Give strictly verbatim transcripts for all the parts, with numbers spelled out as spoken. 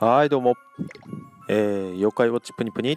はい、どうも。えー、妖怪ウォッチプニプニ。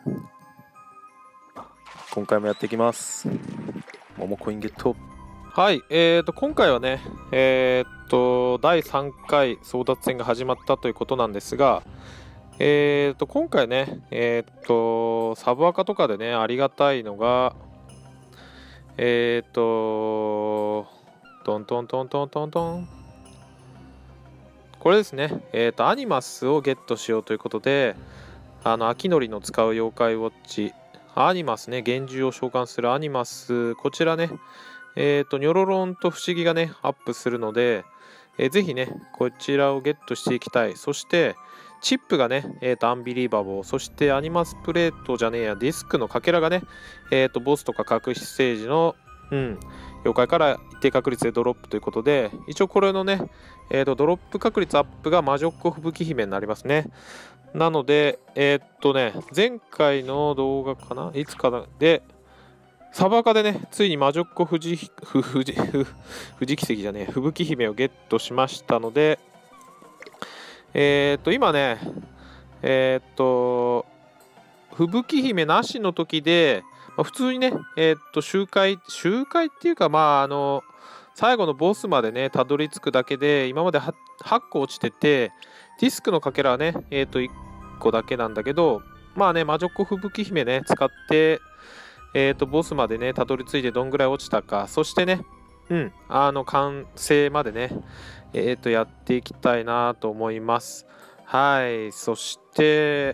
今回もやっていきます。モモコインゲット。はい、えーと、今回はね、えーと、だいさんかい争奪戦が始まったということなんですが、えーと、今回ね、えーと、サブアカとかでね、ありがたいのが、えーと、トントントントントントン。これですね、えーと、アニマスをゲットしようということで、あの、秋のりの使う妖怪ウォッチ、アニマスね、幻獣を召喚するアニマス、こちらね、えーと、ニョロロンと不思議がね、アップするので、えー、ぜひね、こちらをゲットしていきたい。そして、チップがね、えーと、アンビリーバボー、そしてアニマスプレートじゃねえや、ディスクのかけらがね、えーと、ボスとか隠しステージの、うん、妖怪から一定確率でドロップということで、一応これのね、えーと、ドロップ確率アップが魔女っ子吹雪姫になりますね。なので、えー、っとね、前回の動画かないつかで、サバカでね、ついに魔女っ子富士、富士、富士奇跡じゃねえ、吹雪姫をゲットしましたので、えー、っと、今ね、えー、っと、吹雪姫なしの時で、まあ、普通にね、えー、っと、周回、周回っていうか、まあ、あの、最後のボスまでね、たどり着くだけで、今まで はっこ落ちてて、ディスクのかけらはね、えー、っと、いっこだけなんだけど、まあね、魔女っ子吹雪姫ね、使って、えー、っと、ボスまでね、たどり着いてどんぐらい落ちたか、そしてね、うん、あの、完成までね、えー、っと、やっていきたいなと思います。はい、そして、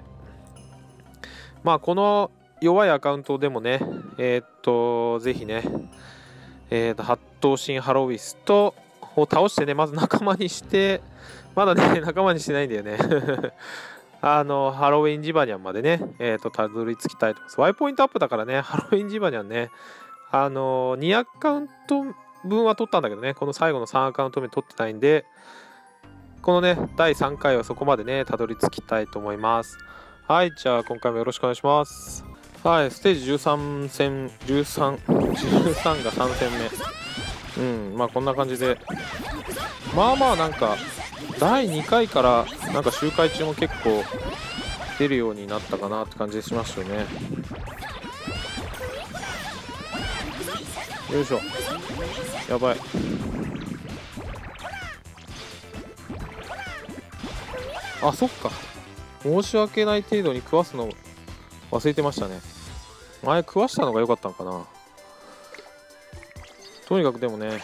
まあ、この弱いアカウントでもね、えー、っと、ぜひね、えー、っと、八頭身ハロウィストを倒してね、まず仲間にして、まだね、仲間にしてないんだよね。あの、ハロウィンジバニャンまでね、えー、っと、たどり着きたいと思います。ワイポイントアップだからね、ハロウィンジバニャンね、あの、にアカウント分は取ったんだけどね、この最後のさんアカウント目取ってないんで、このね、だいさんかいはそこまでね、たどり着きたいと思います。はい、じゃあ今回もよろしくお願いします。はい、ステージじゅうさん戦、じゅうさん、じゅうさんがさん戦目。うん、まあこんな感じで。まあまあなんか、だいにかいからなんか周回中も結構出るようになったかなって感じしますよね。よいしょ。やばい。あ、そっか。申し訳ない程度に食わすの忘れてましたね。前食わしたのが良かったのかな。とにかくでもね、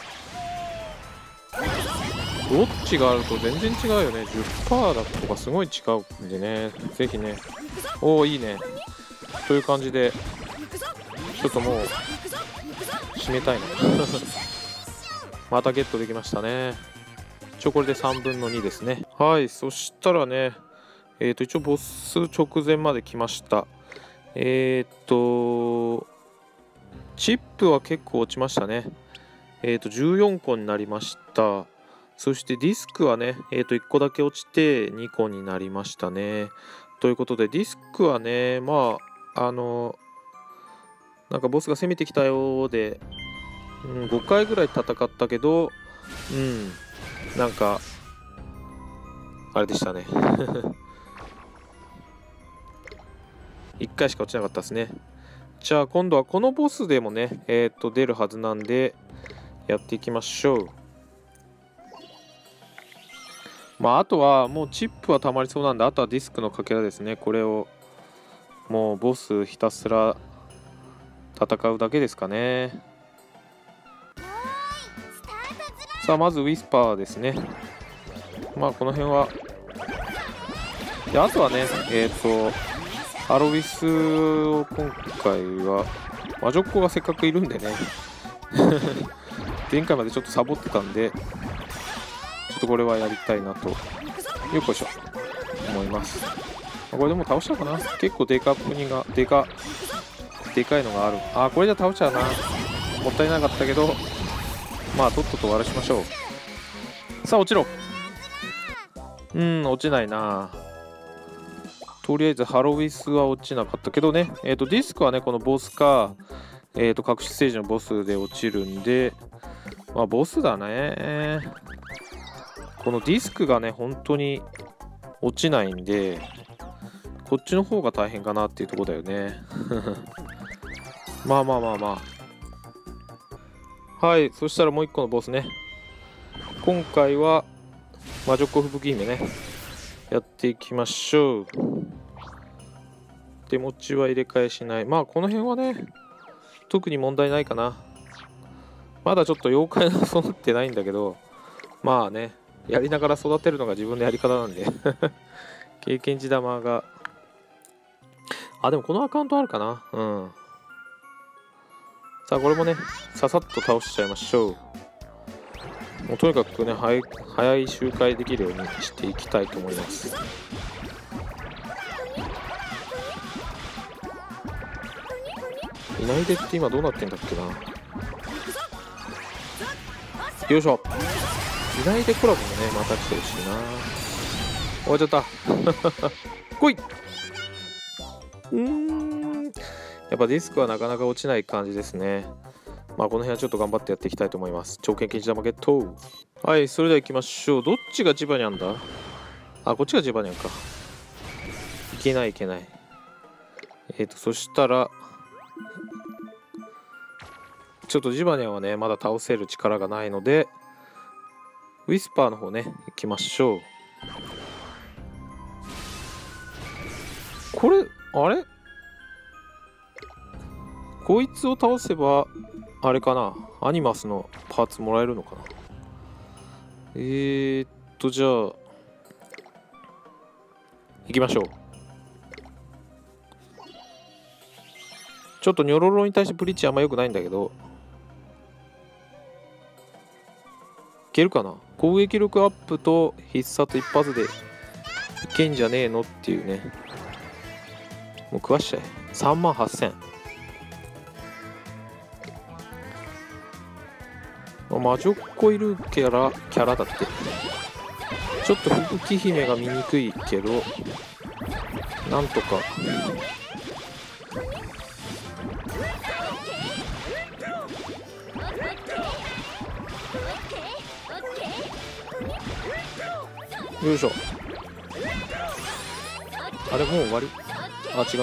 どっちがあると全然違うよね。じゅっパーセント だとかすごい違うんでね。ぜひね。おお、いいね。という感じで、ちょっともう、締めたいな。またゲットできましたね。一応これでさんぶんのにですね。はい、そしたらね、えっと、一応ボス直前まで来ました。えっと、チップは結構落ちましたね。えっと、じゅうよんこになりました。そしてディスクはね、えっと、いっこだけ落ちてにこになりましたね。ということで、ディスクはね、まあ、あの、なんかボスが攻めてきたようで、うん、ごかいぐらい戦ったけど、うん、なんか、あれでしたね。いっかいしか落ちなかったですね。じゃあ今度はこのボスでもね、えっと、出るはずなんで、やっていきましょう。まあ、あとはもうチップは溜まりそうなんで、あとはディスクのかけらですね。これを、もうボスひたすら戦うだけですかね。さあ、まずウィスパーですね。まあ、この辺は。で、あとはね、えっと、ハロウィスを今回は、魔女っ子がせっかくいるんでね。前回までちょっとサボってたんで、ちょっとこれはやりたいなと、よっこいしょ、思います。これでも倒したかな。結構デカプニが、デカ、でかいのがある。あ、これじゃ倒しちゃうな。もったいなかったけど、まあ、とっとと終わらしましょう。さあ、落ちろ。うん、落ちないな。とりあえずハロウィスは落ちなかったけどね、えーと、ディスクはね、このボスか、えーと、隠しステージのボスで落ちるんで、まあ、ボスだね。このディスクがね、本当に落ちないんで、こっちの方が大変かなっていうところだよね。まあまあまあまあ。はい、そしたらもう一個のボスね。今回は魔女っ子吹雪姫ね、やっていきましょう。手持ちは入れ替えしない。まあこの辺はね、特に問題ないかな。まだちょっと妖怪が育ってないんだけど、まあね、やりながら育てるのが自分のやり方なんで。経験値玉が、あ、でもこのアカウントあるかな。うん。さあこれもね、ささっと倒しちゃいましょう。もうとにかくね、早い、早い周回できるようにしていきたいと思います。いないでって今どうなってんだっけな。よいしょ。いないでコラボもね、また来てほしいな。終わっちゃった。来い。うーん。やっぱディスクはなかなか落ちない感じですね。まあこの辺はちょっと頑張ってやっていきたいと思います。超剣禁止玉ゲット。はい、それでは行きましょう。どっちがジバニャンだ？あ、こっちがジバニャンか。いけないいけない。えっと、そしたら、ちょっとジバニャンはね、まだ倒せる力がないので、ウィスパーの方ね、行きましょう。これ、あれこいつを倒せば、あれかな、アニマスのパーツもらえるのかな。えーっと、じゃあ、行きましょう。ちょっとニョロロに対してブリッジあんま良くないんだけど、いけるかな。攻撃力アップと必殺一発でいけんじゃねえのっていうね。もう食わしちゃえ。さんまんはっせん。魔女っ子いるキャラ、キャラだって。ちょっと吹雪姫が見にくいけど、なんとか。よいしょ。あれもう終わり？あ、違った。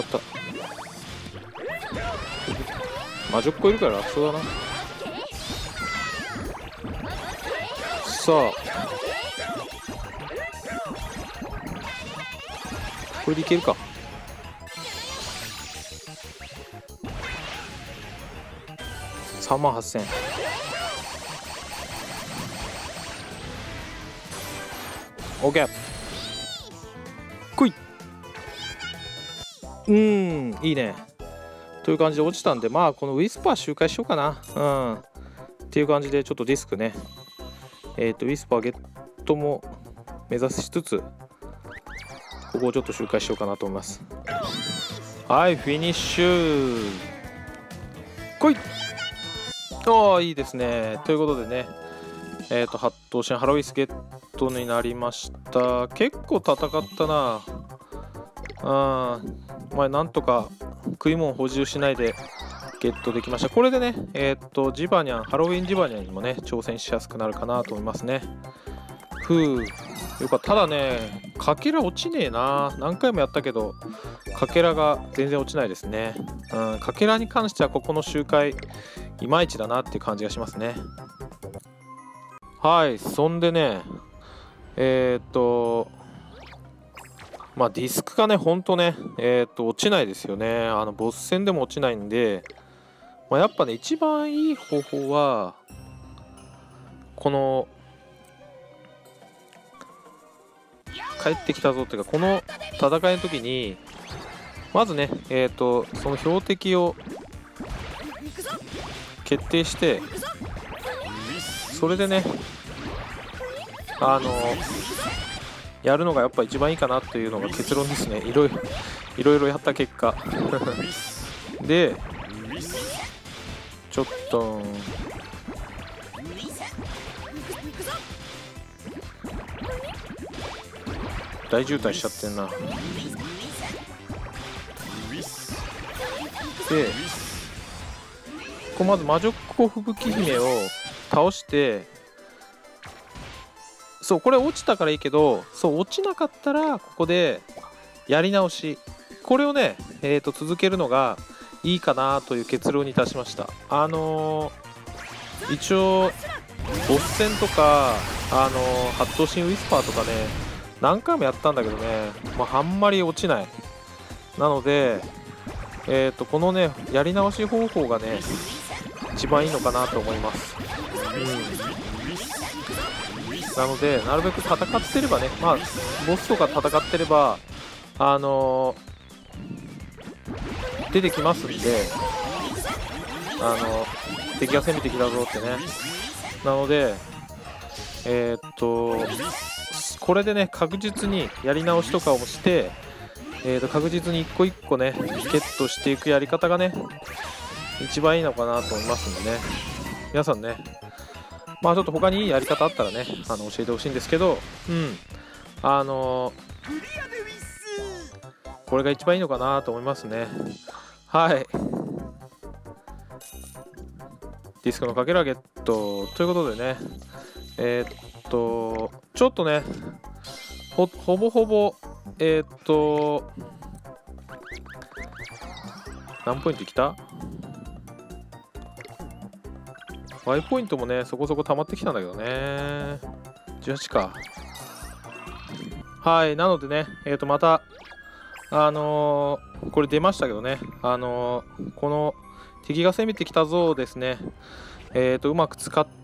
魔女っ子いるから楽勝だな。さあ。これでいけるか。さんまんはっせん。オーケー。来い。うーん、いいね。という感じで落ちたんで、まあこのウィスパー周回しようかな。うん。っていう感じでちょっとディスクね。えっと、ウィスパーゲットも目指しつつ、ここをちょっと周回しようかなと思います。はい、フィニッシュ。来い。ああ、いいですね。ということでね、えっと、八頭身ハロウィスゲットになりました。結構戦ったな。あー、まあ、なんとか食い物補充しないでゲットできました。これでね、えっと、ジバニャン、ハロウィンジバニャンにもね、挑戦しやすくなるかなと思いますね。ふう、よかった。ただね、かけら落ちねえな。何回もやったけど、かけらが全然落ちないですね。うん、かけらに関してはここの周回、いまいちだなっていう感じがしますね。はい、そんでね、えっと、まあディスクがね、ほんとね、えっと、落ちないですよね。あの、ボス戦でも落ちないんで、まあ、やっぱね、一番いい方法は、この、帰ってきたぞっていうか、この戦いの時に、まずね、えっと、その標的を決定して、それでね、あの、やるのがやっぱ一番いいかなというのが結論ですね。いろいろ、いろいろやった結果。で、ちょっと、大渋滞しちゃってんな。で、こうまず魔女っ子吹雪姫を倒して、 そうこれ落ちたからいいけど、そう落ちなかったらここでやり直し、これをね、えー、と続けるのがいいかなという結論に達しました。あのー、一応ボス戦とか、あのー、八頭身ウィスパーとかね何回もやったんだけどね、まあ、あんまり落ちない。なので、えー、とこのねやり直し方法がね一番いいのかなと思います。うん、なのでなるべく戦ってればね、まあボスとか戦ってればあのー、出てきますんで、あのー、敵が攻めてきたぞってね。なのでえー、っとこれでね確実にやり直しとかをして、えー、と確実に一個一個ねゲットしていくやり方がね一番いいのかなと思いますんでね、皆さんね、まあちょっと他にいいやり方あったらねあの教えてほしいんですけど、うんあのー、これが一番いいのかなと思いますね。はい、ディスクのかけらゲットということでね、えー、っとちょっとね ほ, ほぼほぼえー、っと何ポイントきた？ Y ポイントもねそこそこ溜まってきたんだけどね、じゅうはちか。はい、なのでねえー、っとまたあのー、これ出ましたけどね、あのー、この敵が攻めてきたぞをですね、えー、とうまく使って、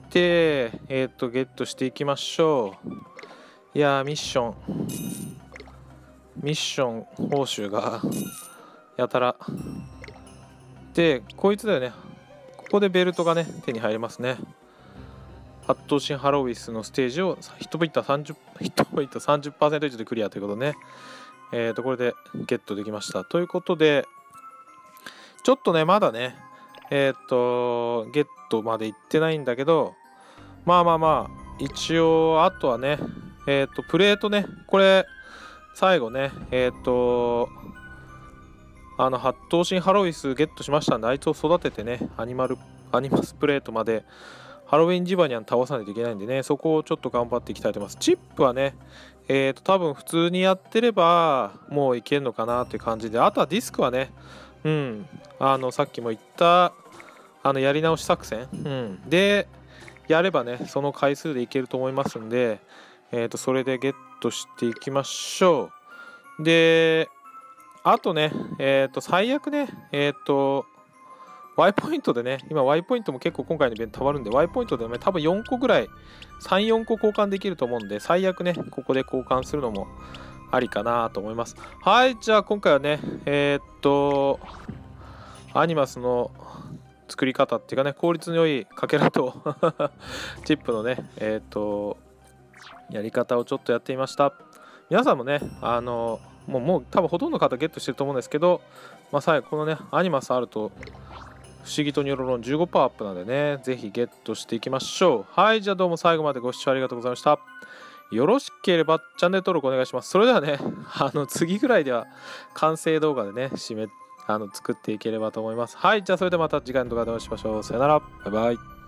えー、とゲットしていきましょう。いやーミッションミッション報酬がやたらで、こいつだよね。ここでベルトがね手に入りますね。八頭身ハロウィスのステージをヒットポイントさんじゅう、ヒットポイント さんじゅっパーセント 以上でクリアということでね、えー、とこれでゲットできました。ということでちょっとねまだねえっとゲットまで行ってないんだけど、まあまあまあ一応あとはねえっとプレートね、これ最後ねえっとあの八頭身ハロウィスゲットしましたんで、あいつを育ててねアニマルアニマスプレートまでハロウィンジバニャン倒さないといけないんでね、そこをちょっと頑張っていきたいと思います。チップはねえっと多分普通にやってればもういけるのかなっていう感じで、あとはディスクはねうんあのさっきも言ったあのやり直し作戦、うん、でやればねその回数でいけると思いますんで、えー、とそれでゲットしていきましょう。であとねえっ、ー、と最悪ねえっ、ー、と Y ポイントでね、今 Y ポイントも結構今回のイベントたまるんで Y ポイントでね多分よんこぐらいさん、よんこ交換できると思うんで、最悪ねここで交換するのもありかなと思います。はい、じゃあ今回はねえっ、ー、とアニマスの作り方っていうかね効率の良いかけらとチップのねえっ、ー、とやり方をちょっとやってみました。皆さんもねあのもうもう多分ほとんどの方ゲットしてると思うんですけど、まあ、最後このねアニマスあると不思議とニョロロン じゅうごパーセント アップなんでね、ぜひゲットしていきましょう。はい、じゃあどうも最後までご視聴ありがとうございました。よろしければチャンネル登録お願いします。それではねあの次ぐらいでは完成動画でね締めあの作っていければと思います。はい、じゃあそれではまた次回の動画でお会いしましょう。さよなら、バイバイ。